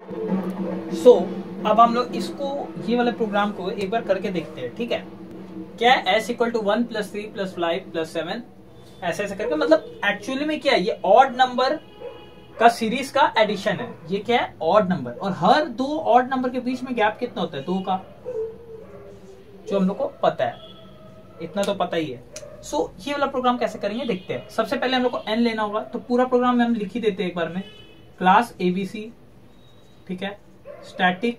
सो अब हम लोग इसको, ये वाले प्रोग्राम को एक बार करके देखते हैं, ठीक है। क्या है, s equal to 1 plus 3 plus 5 plus 7, ऐसे ऐसे करके, मतलब एक्चुअली में क्या है, ये ऑड नंबर का सीरीज का एडिशन है। ये क्या है, ऑड नंबर, और हर दो ऑड नंबर के बीच में गैप कितना होता है, 2 का, जो हम लोग को पता है, इतना तो पता ही है। सो ये वाला प्रोग्राम कैसे करेंगे देखते हैं। सबसे पहले हम लोग को n लेना होगा, तो पूरा प्रोग्राम में हम लिख ही देते हैं एक बार में। क्लास abc, ठीक है, स्टैटिक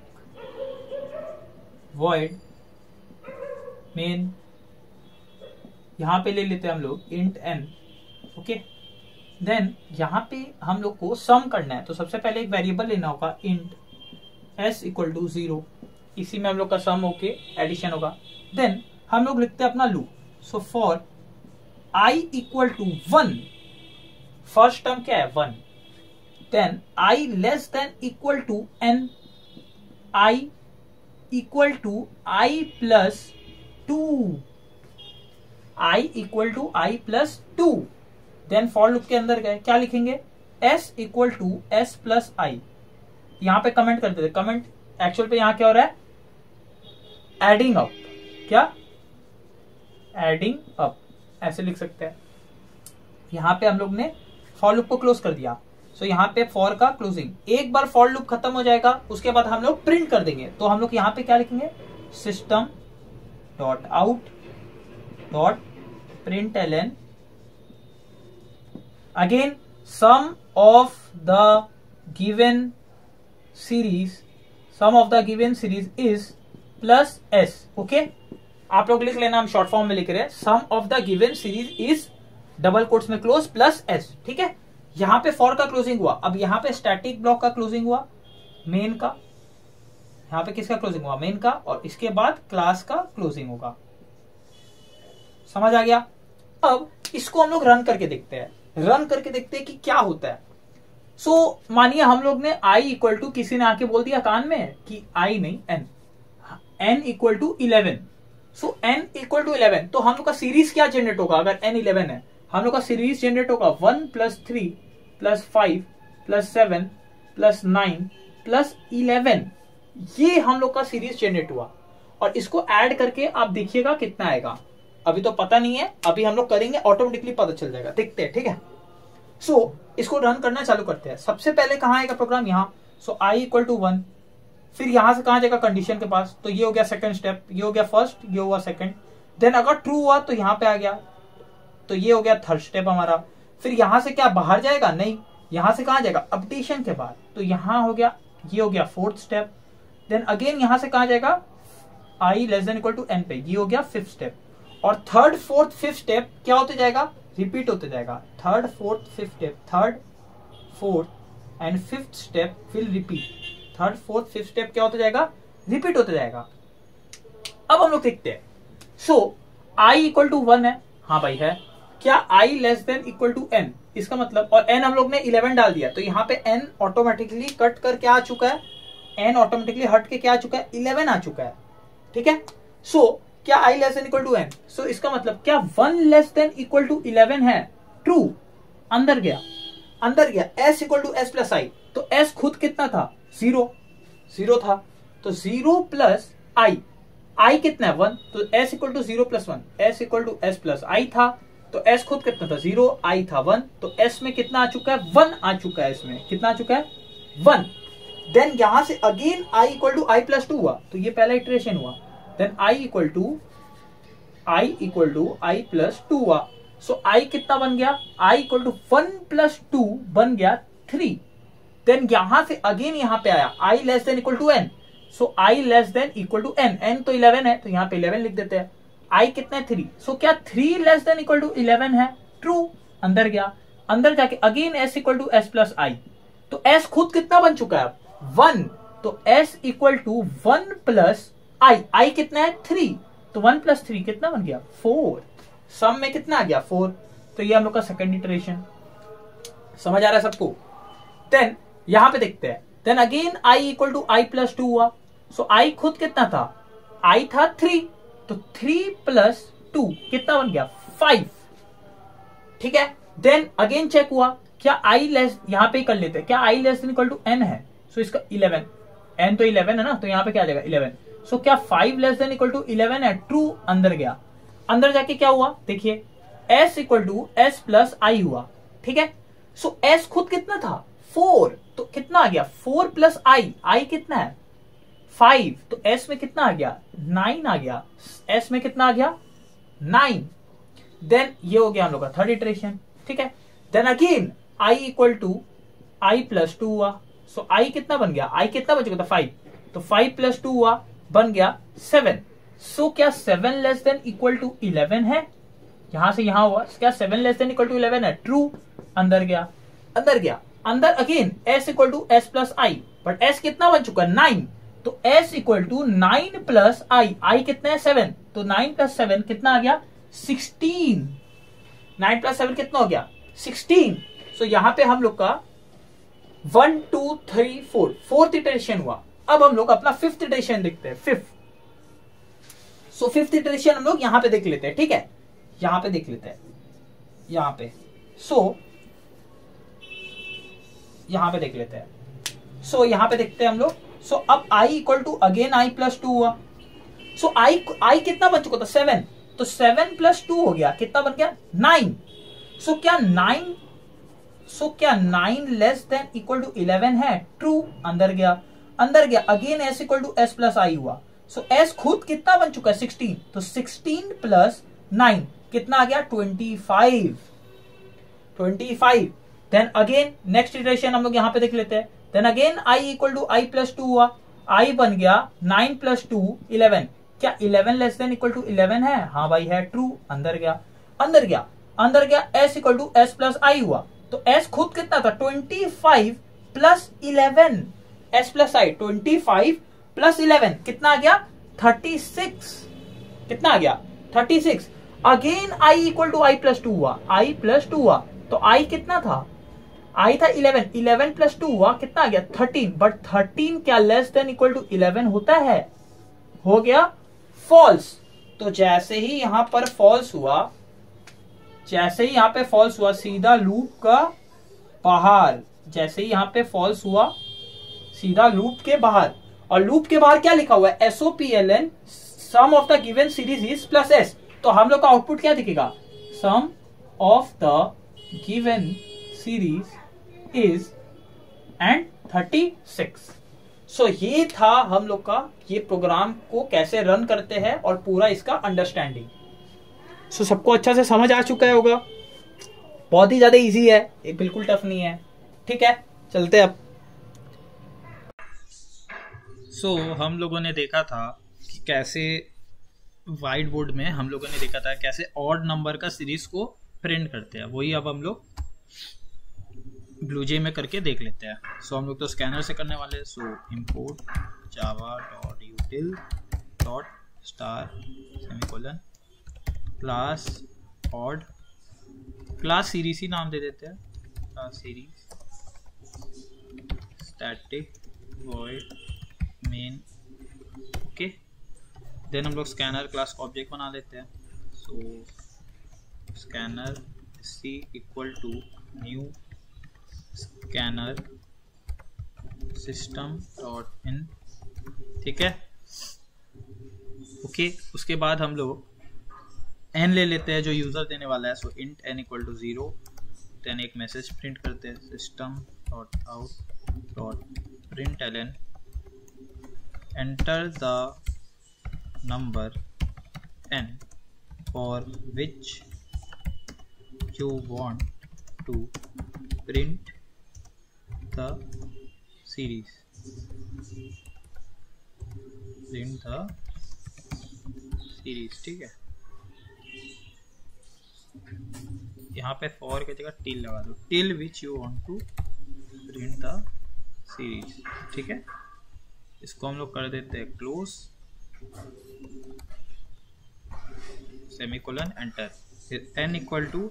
वॉइड मेन, यहां पे ले लेते हैं हम लोग इंट n, ओके। देन यहां पे हम लोग को सम करना है, तो सबसे पहले एक वेरिएबल लेना होगा इंट s इक्वल टू 0, इसी में हम लोग का सम होके एडिशन होगा। देन हम लोग लिखते हैं अपना loop, so for i equal to 1, first term क्या है 1, then i less than equal to n, i equal to i plus 2, i equal to i plus 2। Then for loop के अंदर गए, क्या लिखेंगे, s equal to s plus i, यहां पे comment करते थे, कमेंट एक्चुअल पे यहां क्या हो रहा है, एडिंग अप, क्या, एडिंग अप, ऐसे लिख सकते हैं। यहां पे हम लोग ने फॉर लूप को क्लोज कर दिया, सो यहां पे फॉर का क्लोजिंग, एक बार फॉर लूप खत्म हो जाएगा उसके बाद हम लोग प्रिंट कर देंगे, तो हम लोग यहां पे क्या लिखेंगे, system dot out dot println, again sum of the given series, sum of the given series is plus S, okay. आप लोग लिख लेना, हम शॉर्ट फॉर्म में लिख रहे हैं, sum of the given series is double quotes में क्लोज प्लस एस, ठीक है। यहां पे फॉर का क्लोजिंग हुआ, अब यहां पे स्टैटिक ब्लॉक का क्लोजिंग हुआ, मेन का, यहां पे किसका क्लोजिंग हुआ, मेन का, और इसके बाद क्लास का क्लोजिंग होगा, समझ आ गया। अब इसको हम लोग रन करके देखते हैं, रन करके देखते हैं कि क्या होता है। सो मानिए हम लोग ने i इक्वल टू, किसी ने आके बोल दिया कान में कि i नहीं n, n equal to 11, so n equal to 11, तो हम लोग का सीरीज क्या जनरेट होगा, अगर n 11 है, हम लोग का सीरीज जनरेट होगा 1 plus 3 plus 5 plus 7 plus 9 plus 11, ये हम लोग का सीरीज जनरेट हुआ। और इसको ऐड करके आप देखिएगा कितना आएगा, अभी तो पता नहीं है, अभी हम लोग करेंगे, ऑटोमेटिकली पता चल जाएगा, देखते हैं, ठीक है। सो इसको रन करना चालू करते हैं। सबसे पहले कहां आएगा प्रोग्राम, यहाँ, सो i इक्वल टू 1, फिर यहां से कहां जाएगा, कंडीशन के पास, तो ये हो गया सेकंड स्टेप, ये हो गया फर्स्ट, ये हुआ सेकंड, देन अगर ट्रू हुआ तो यहां पे आ गया, तो ये हो गया थर्ड स्टेप हमारा। फिर यहां से क्या बाहर जाएगा, नहीं, यहां से कहां जाएगा, अपडेशन के बाद, तो यहां हो गया, ये हो गया फोर्थ स्टेप। देन अगेन यहां से कहां जाएगा, i less than equal to n पे, ये हो गया फिफ्थ स्टेप। और थर्ड फोर्थ फिफ्थ स्टेप क्या होते जाएगा, रिपीट होते जाएगा, third fourth fifth step, third fourth and fifth step will repeat, third fourth fifth step क्या होता जाएगा, रिपीट होता जाएगा। अब हम लोग देखते हैं, सो i इक्वल टू 1 है, हाँ भाई है, क्या i less than equal to n, इसका मतलब, और n हम लोग ने 11 डाल दिया, तो यहाँ पे n ऑटोमेटिकली कट कर क्या आ चुका है, n ऑटोमेटिकली हट के क्या आ चुका है, 11 आ चुका है, ठीक है। सो क्या i less than equal to n, so इसका मतलब क्या 1 लेस देन इक्वल टू 11 है, ट्रू, अंदर गया, अंदर गया, s equal to s plus i, तो s खुद कितना था, 0 था, तो 0 प्लस i कितना है 1, तो s equal to 0 plus 1, s equal to s plus i था, तो s खुद कितना था 0, i था 1, तो s में कितना आ चुका है, 1 आ चुका है, इसमें कितना आ चुका है, 1। देन यहां से again i equal to i plus 2 हुआ, तो ये पहला इटरेशन हुआ, then i equal to i plus 2 हुआ, सो i कितना बन गया, i इक्वल टू 1 प्लस 2 बन गया 3। देन यहां से अगेन यहां पे आया i less than equal to n, so i less than equal to n तो 11 है, तो यहां पे 11 लिख देते हैं, i कितना है 3, सो क्या 3 लेस देन इक्वल टू 11 है, ट्रू, अंदर गया, अंदर जाके again s equal to s plus i, तो s खुद कितना बन चुका है 1, तो s equal to 1 plus i कितना है 3, तो 1 प्लस 3 कितना बन गया 4, सम में कितना आ गया 4, तो ये हम लोग का सेकंड इटरेशन, समझ आ रहा है सबको। देन यहां पे देखते हैं, then again i equal to i plus 2 हुआ, सो i खुद कितना था, i था 3, तो 3 प्लस 2 कितना बन गया 5, ठीक है। देन अगेन चेक हुआ, क्या i लेस, यहां पे कर लेते हैं, क्या i less than equal to n है, सो इसका 11, n तो 11 है ना, तो यहाँ पे क्या आ जाएगा 11। सो क्या 5 लेस देन इक्वल टू 11 है? ट्रू। अंदर गया, अंदर जाके क्या हुआ देखिए, s equal to s plus I हुआ, ठीक है। सो s खुद कितना था 4, तो कितना आ गया 4 प्लस आई कितना है 5, तो s में कितना आ गया 9 आ गया, s में कितना आ गया 9। देन ये हो गया हम लोग का थर्ड इटरेशन, ठीक है। Then again i equal to I plus 2 हुआ, सो i कितना बन गया, i कितना बन चुका था 5, तो 5 प्लस 2 हुआ बन गया 7। सो क्या 7 लेस देन इक्वल टू 11 है? यहां से यहां हुआ, क्या 7 लेस देन इक्वल टू 11 है? ट्रू। अंदर गया, अंदर गया, अंदर again s equal to s plus I, but s कितना बन चुका 9, तो s equal to 9 plus I कितना है 7, तो 9 प्लस 7 कितना आ गया 16। 9 प्लस 7 कितना हो गया 16। सो यहां पे हम लोग का 1 2 3 4 फोर्थ इटरेशन हुआ। अब हम लोग अपना फिफ्थ इटरेशन देखते हैं, फिफ्थ। सो फिफ्थ इटरेशन हम लोग यहां पे देख लेते हैं, ठीक है, यहां पे देख लेते हैं, यहां पे यहां पे देख लेते हैं। सो यहां पे देखते हैं हम लोग। सो अब i equal to again i plus 2 हुआ, सो i कितना बन चुका था 7, तो 7 प्लस 2 हो गया, कितना बन गया 9। सो क्या 9 लेस देन इक्वल टू 11 है? ट्रू। अंदर गया, अंदर गया, again s equal to s plus I हुआ, सो s खुद कितना बन चुका है 16, तो 16 प्लस 9 कितना आ गया 25। देन अगेन नेक्स्ट इटरेशन हम लोग यहां पे देख लेते हैं। Then again i equal to I plus 2 हुआ, i बन गया 9 प्लस 2 11। क्या 11 लेस देन इक्वल टू 11 है? हाँ भाई है, ट्रू। अंदर गया, अंदर गया, अंदर गया, s equal to s plus I हुआ, तो s खुद कितना था 25 plus 11, s plus I 25 plus 11 कितना आ गया 36। कितना आ गया 36। Again i equal to I plus 2 हुआ, i प्लस 2 हुआ, तो i कितना था, i था 11 प्लस 2 हुआ, कितना आ गया 13। बट 13 क्या लेस देन इक्वल टू 11 होता है? हो गया फॉल्स। तो जैसे ही यहां पर फॉल्स हुआ, जैसे ही यहां पे फॉल्स हुआ, सीधा लूप का बाहर, जैसे ही यहां पे फॉल्स हुआ सीधा लूप के बाहर। और लूप के बाहर क्या लिखा हुआ है SOPLN, sum of the given series is plus s, तो हम लोग का आउटपुट क्या दिखेगा sum of the given series is and 36। So ये था हम लोग का, ये प्रोग्राम को कैसे रन करते हैं और पूरा इसका अंडरस्टैंडिंग। सो सबको अच्छा से समझ आ चुका है होगा, बहुत ही ज्यादा इजी है, ये बिल्कुल टफ नहीं है, ठीक है। चलते अब। सो हम लोगों ने देखा था कि कैसे व्हाइट बोर्ड में हम लोगों ने देखा था कैसे ऑड नंबर का सीरीज को प्रिंट करते हैं, वही अब हम लोग ब्लूजे में करके देख लेते हैं। सो हम लोग तो स्कैनर से करने वाले हैं। So import java.util.star semicolon class odd, class series ही नाम दे देते हैं, class series static void main, okay. Then हम लोग स्कैनर क्लास का ऑब्जेक्ट बना लेते हैं। So scanner C equal to new scanner system dot in, ठीक है, ओके। उसके बाद हम लोग n ले लेते हैं जो यूजर देने वाला है। So int n equal to 0, then एक मैसेज प्रिंट करते हैं system dot out dot println enter the number n for which you want to print the series, print the series, ठीक है। यहाँ पे for की जगह till लगा दो, till which you want to print the series, ठीक है। इसको हम लोग कर देते हैं क्लोज, सेमीकोलन एंटर, फिर n equal to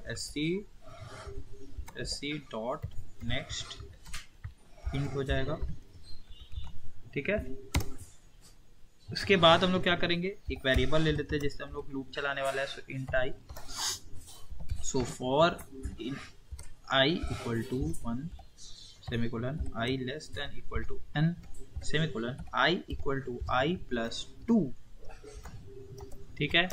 sc dot next int हो जाएगा, ठीक है। उसके बाद हम लोग क्या करेंगे, एक वेरिएबल ले लेते हैं जिससे हम लोग लूप चलाने वाला है। So int I, so for I equal to 1 semicolon i less than equal to n semicolon i equal to i plus 2। ठीक है,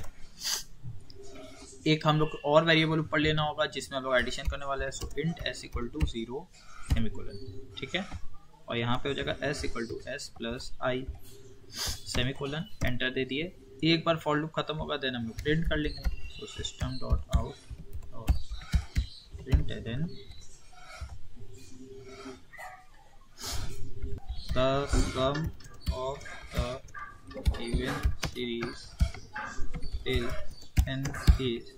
एक हम लोग और वेरिएबल ऊपर लेना होगा जिसमें हम लोग एडिशन करने वाले हैं, so int s equal to 0 semicolon. ठीक है, और यहाँ पे हो जाएगा s equal to s plus i semicolon, enter दे दिए। एक बार फॉर लूप खत्म होगा देन हम लोग प्रिंट कर लेंगे, सो सिस्टम डॉट आउट और print then the sum of the given series till n is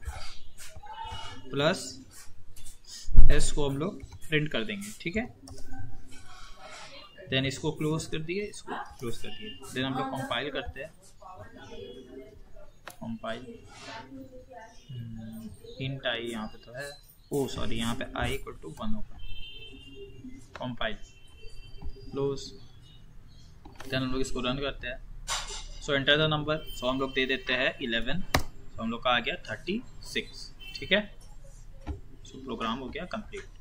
plus s को हम लोग प्रिंट कर देंगे। ठीक है, देन इसको क्लोज कर दिए, इसको क्लोज कर दिए, देन हम लोग कंपाइल करते हैं। कंपाइल इंट आई यहाँ पे तो है, ओ सॉरी यहाँ पे i इक्वल टू 1 होगा। कंपाइल क्लोज, देन हम लोग इसको रन करते हैं। So enter the number, so हम लोग दे देते हैं 11, सो हम लोग का आ गया 36। ठीक है, सो प्रोग्राम हो गया कंप्लीट।